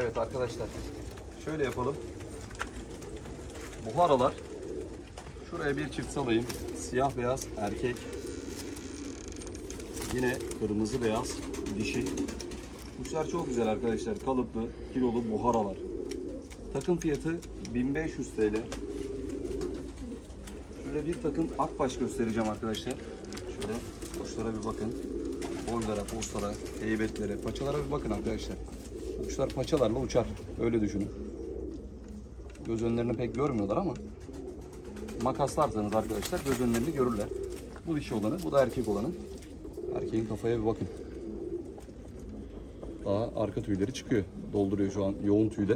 Evet arkadaşlar, şöyle yapalım. Buharalar. Şuraya bir çift salayım. Siyah beyaz erkek. Yine kırmızı beyaz dişi. Kuşlar çok güzel arkadaşlar. Kalıplı, kilolu buharalar. Takım fiyatı 1500 TL. Şöyle bir takım akbaş göstereceğim arkadaşlar. Şöyle kuşlara bir bakın. Boylara, postlara, heybetlere, paçalara bir bakın arkadaşlar. Kuşlar paçalarla uçar. Öyle düşünün. Göz önlerini pek görmüyorlar ama makaslarsanız arkadaşlar göz önlerini görürler. Bu dişi olanı, bu da erkek olanı. Erkeğin kafaya bir bakın. Daha arka tüyleri çıkıyor. Dolduruyor şu an yoğun tüyde.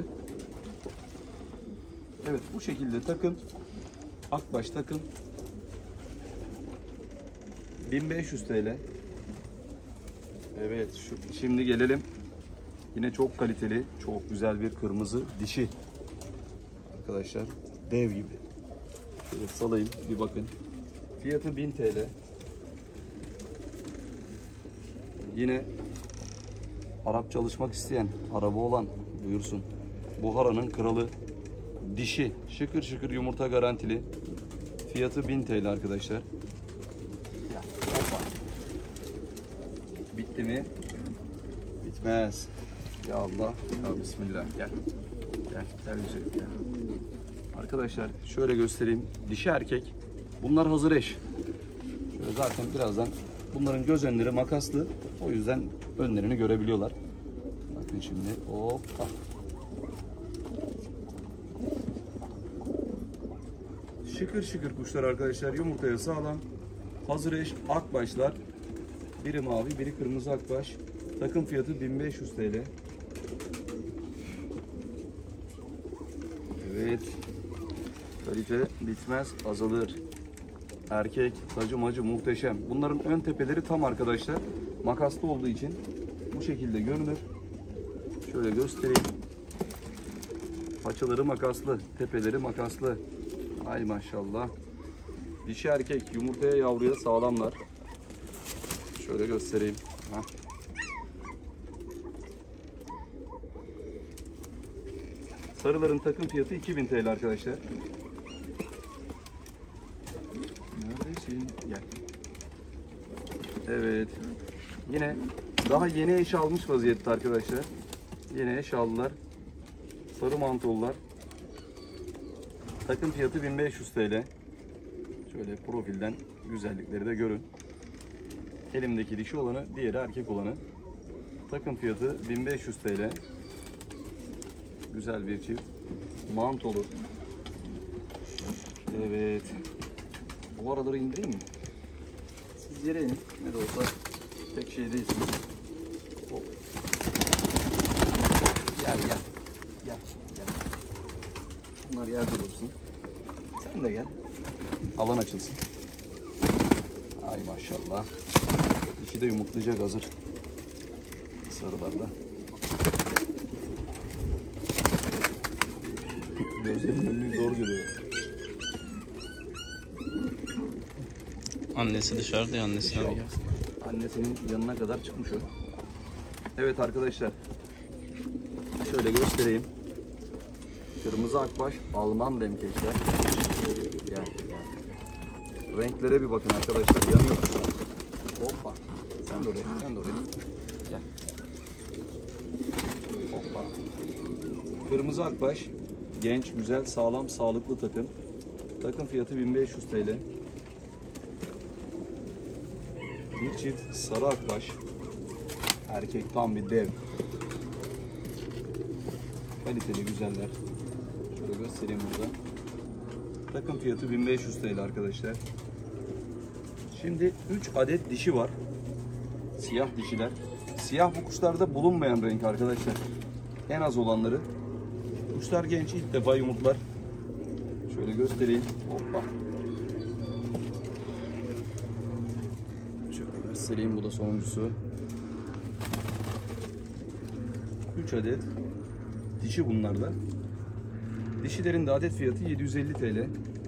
Evet, bu şekilde takım. Akbaş takım. 1500 TL. Evet, şimdi gelelim. Yine çok kaliteli, çok güzel bir kırmızı dişi. Arkadaşlar, dev gibi. Şöyle salayım, bir bakın. Fiyatı 1000 TL. Yine Arap çalışmak isteyen, araba olan buyursun. Buhara'nın kralı dişi. Şıkır şıkır yumurta garantili. Fiyatı 1000 TL arkadaşlar. Bitti mi? Bitmez. Ya Allah. Ya Bismillah. Gel. Gel. Gel güzelim ya. Arkadaşlar şöyle göstereyim. Dişi erkek. Bunlar hazır eş. Şöyle zaten birazdan bunların göz önleri makaslı. O yüzden önlerini görebiliyorlar. Bakın şimdi. Hoppa. Şıkır şıkır kuşlar arkadaşlar. Yumurtaya sağlam. Hazır eş akbaşlar. Biri mavi, biri kırmızı akbaş. Takım fiyatı 1500 TL. Evet. Kalite bitmez, azalır. Erkek, tacı macı muhteşem. Bunların ön tepeleri tam arkadaşlar. Makaslı olduğu için bu şekilde görünür. Şöyle göstereyim. Paçaları makaslı, tepeleri makaslı. Ay maşallah. Dişi erkek, yumurtaya yavruya sağlamlar. Şöyle göstereyim. Heh. Sarıların takım fiyatı 2000 TL arkadaşlar. Neredesin? Gel. Evet. Yine daha yeni eş almış vaziyette arkadaşlar. Yeni eş aldılar. Sarı mantollar. Takım fiyatı 1500 TL. Şöyle profilden güzellikleri de görün. Elimdeki dişi olanı, diğeri erkek olanı. Takım fiyatı 1500 TL. Güzel bir çift. Mantolu. Evet. Bu araları indireyim mi? Siz yere inin. Ne de olsa pek şey değilsiniz. Hop. Gel gel. Gel gel. Bunlar yerde dursun. Sen de gel. Alan açılsın. Ay maşallah. İki de yumurtlayacak hazır. Sarılarda. Gözlerinin önünü zor görüyor. Annesi dışarıda ya, annesi arıyor. Annesinin yanına kadar çıkmış o. Evet arkadaşlar. Şöyle göstereyim. Kırmızı akbaş Alman demkeşler. Gel. Renklere bir bakın arkadaşlar. Yanıyor. Hoppa. Sen de oraya. Sen de oraya. Gel. Hoppa. Kırmızı akbaş. Genç, güzel, sağlam, sağlıklı takım. Takım fiyatı 1500 TL. Bir çift sarı akbaş. Erkek tam bir dev. Kaliteli güzeller. Şöyle göstereyim burada. Takım fiyatı 1500 TL arkadaşlar. Şimdi 3 adet dişi var. Siyah dişiler. Siyah bu kuşlarda bulunmayan renk arkadaşlar. En az olanları. Kuşlar genç, ilk defa yumurtlar. Şöyle göstereyim. Hoppa. Şöyle göstereyim, bu da sonuncusu. 3 adet dişi bunlarda. Dişilerin de adet fiyatı 750 TL.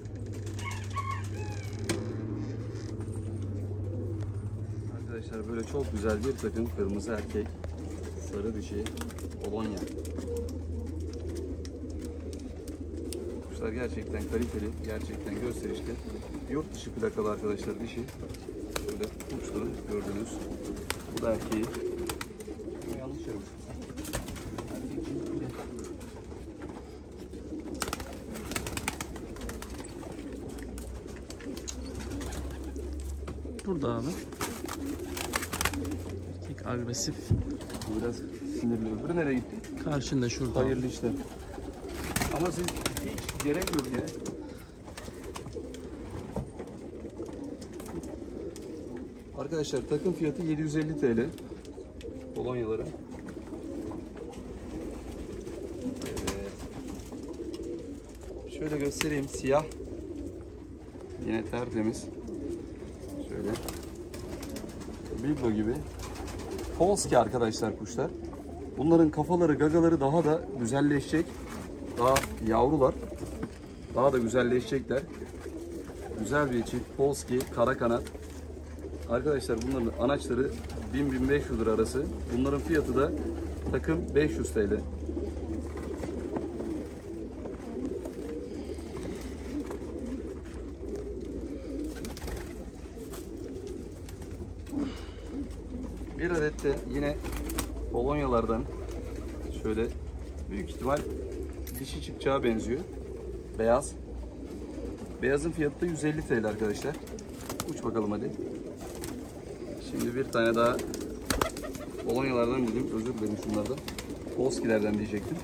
Arkadaşlar böyle çok güzel bir takım kırmızı erkek, sarı dişi, Polonya. Kuşlar gerçekten kaliteli, gerçekten gösterişli. Yurt dışı plakalı arkadaşlar dişi. Şöyle uçtu gördünüz. Bu da erkeği. Yanlış yapmış. Burada abi. Erkek agresif. Bu biraz sinirli. Öbürü nereye gitti? Karşında şurada. Hayırlı işler. Ama siz hiç gerek yok ya. Arkadaşlar takım fiyatı 750 TL. Polonyaları. Evet. Şöyle göstereyim. Siyah. Yine tertemiz. Şöyle. Biblo gibi. Polski arkadaşlar kuşlar. Bunların kafaları, gagaları daha da güzelleşecek. Daha yavrular. Daha da güzelleşecekler. Güzel bir çift. Polski, kara kanat. Arkadaşlar bunların anaçları 1000-1500 lira arası. Bunların fiyatı da takım 500 TL. Bir adet de yine Polonyalardan şöyle büyük ihtimal dişi çıkacağı benziyor. Beyaz. Beyazın fiyatı da 150 TL arkadaşlar. Uç bakalım hadi. Şimdi bir tane daha Polonyalardan dedim. Özür dilerim şunlardan. Polskilerden diyecektim.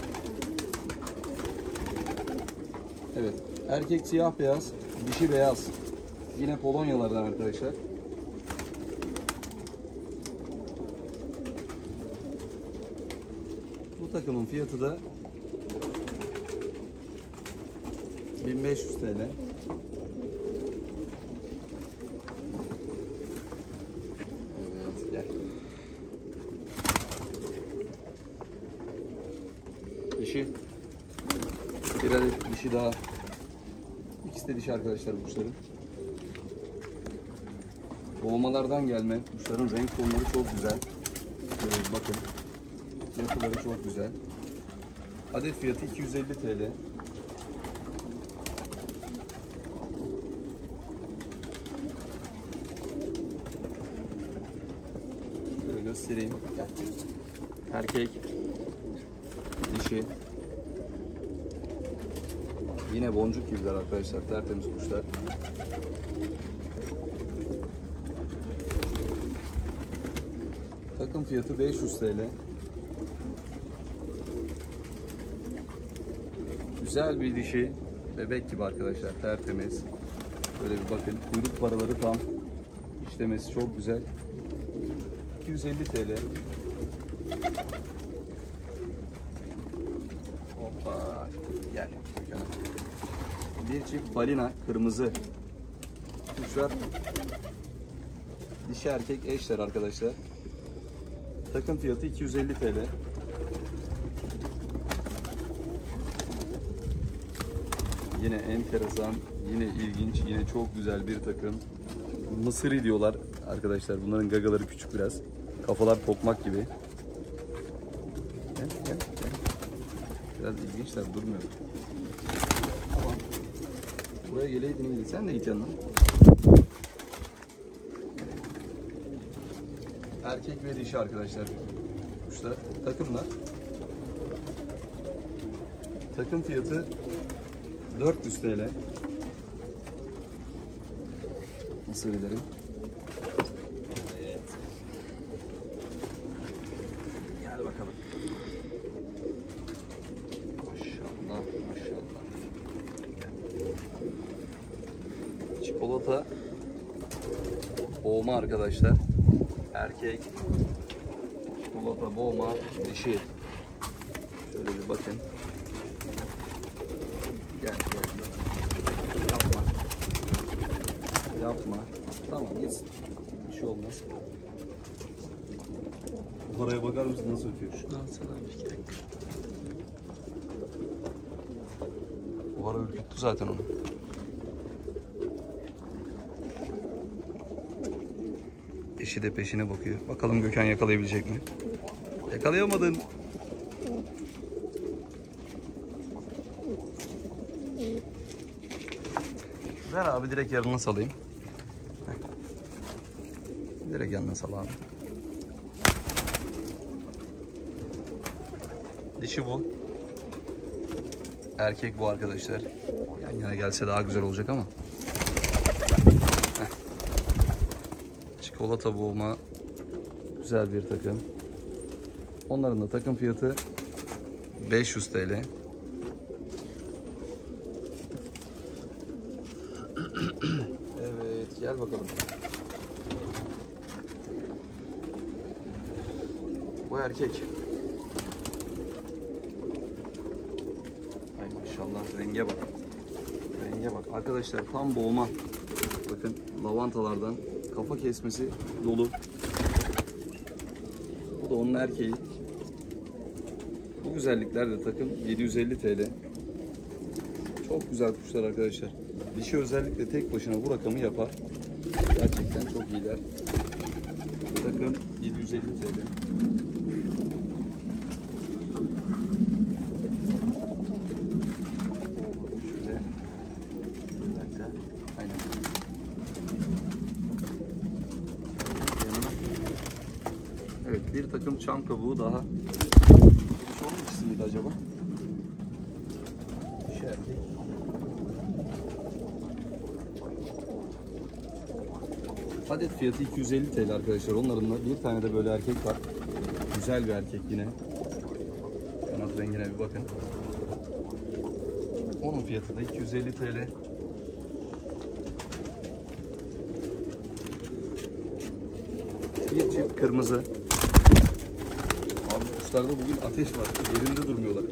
Evet. Erkek siyah beyaz. Dişi beyaz. Yine Polonyalardan arkadaşlar. Bu takımın fiyatı da 1500 TL. Evet, gel. Dişi. Bir adet dişi daha. İkisi de dişi arkadaşlar kuşların. Doğmalardan gelme. Kuşların renk tonları çok güzel. Bakın. Yapıları çok güzel. Adet fiyatı 250 TL. Şöyle göstereyim. Erkek, dişi. Yine boncuk gibiler arkadaşlar. Tertemiz kuşlar. Takım fiyatı 500 TL. Güzel bir dişi. Bebek gibi arkadaşlar. Tertemiz. Böyle bir bakın. Kuyruk paraları tam. İşlemesi çok güzel. 250 TL. Hoppa. Gel. Bir çift balina kırmızı. Kuşlar dişi erkek eşler arkadaşlar. Takım fiyatı 250 TL. Yine enteresan, yine ilginç, yine çok güzel bir takım. Mısırı diyorlar arkadaşlar. Bunların gagaları küçük biraz. Kafalar tokmak gibi. Gel, gel, gel. Biraz ilginçler, durmuyor. Tamam. Buraya geleydin iyiydi. Sen de git yanına. Erkek ve dişi arkadaşlar. Kuşlar, takımlar. Takım fiyatı 400 TL. Nasıl ederim? Evet. Gel bakalım. Maşallah, maşallah. Çikolata boğma arkadaşlar. Erkek. Çikolata boğma dişi. Şöyle bir bakın. Gel, gel. Yapma. Yapma. Tamam, gitsin. Bir şey olmaz. Bu paraya bakar mısın nasıl ötüyor? Şunu alsana bir 2 dakika. Bu para ürküttü zaten onu. Eşi de peşine bakıyor. Bakalım Gökhan yakalayabilecek mi? Yakalayamadın. Ver abi, direkt yanına salayım. Heh. Direkt yanına sal abi. Dişi bu. Erkek bu arkadaşlar. Yan yana gelse daha güzel olacak ama. Heh. Çikolata boğma. Güzel bir takım. Onların da takım fiyatı 500 TL. Evet, gel bakalım. Bu erkek. Ay maşallah, renge bak. Renge bak. Arkadaşlar tam boğma. Bakın lavantalardan kafa kesmesi dolu. Bu da onun erkeği. Bu güzellikler de takım 750 TL. Çok güzel kuşlar arkadaşlar. Dişi özellikle tek başına bu rakamı yapar. Gerçekten çok iyiler. Bu takım 750 TL. Şöyle. Bir dakika. Aynen. Evet, bir takım çam kabuğu daha. Bu son ikisi miydi acaba? Dişi erkek. Adet fiyatı 250 TL arkadaşlar. Onların da bir tane de böyle erkek var. Güzel bir erkek yine. Kanat rengine bir bakın. Onun fiyatı da 250 TL. Bir çift kırmızı. Abi kuşlarda bugün ateş var. Yerinde durmuyorlar.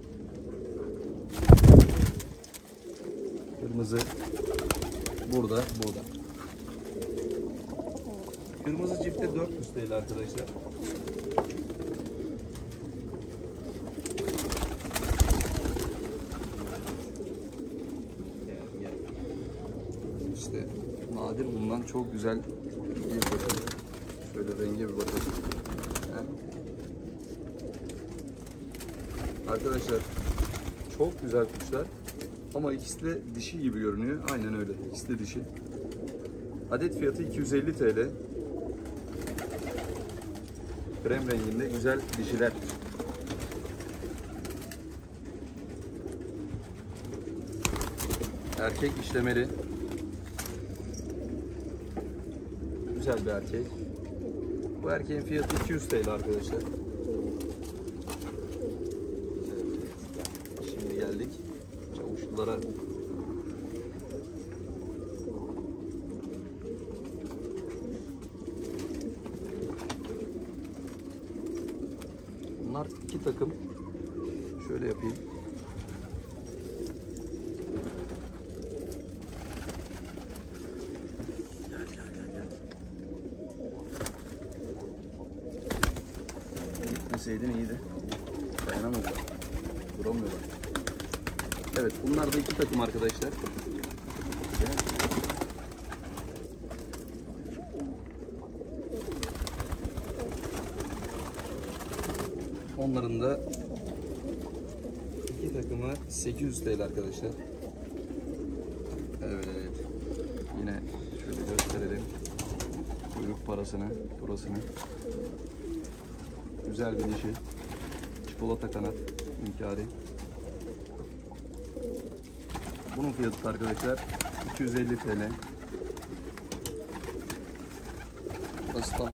Kırmızı burada. Kırmızı çifte 400 TL arkadaşlar. İşte nadir bulunan çok güzel bir takım. Şöyle renge bir bakalım. Arkadaşlar çok güzel kuşlar ama ikisi de dişi gibi görünüyor. Aynen öyle. İkisi de dişi. Adet fiyatı 250 TL. Krem renginde güzel dişiler. Erkek işlemeli. Güzel bir erkek. Bu erkeğin fiyatı 200 TL arkadaşlar. Şimdi geldik çavuşlulara. Bunlar iki takım. Şöyle yapayım. Gitmeseydin iyiydi. Dayanamadılar. Duramıyorlar. Evet, bunlar da iki takım arkadaşlar. Onların da iki takımı 800 TL arkadaşlar. Evet. Yine şöyle gösterelim. Kuyruk parasını, burasını. Güzel bir dişi. Çikolata kanat, hünkâri. Bunun fiyatı arkadaşlar 250 TL. Burası tam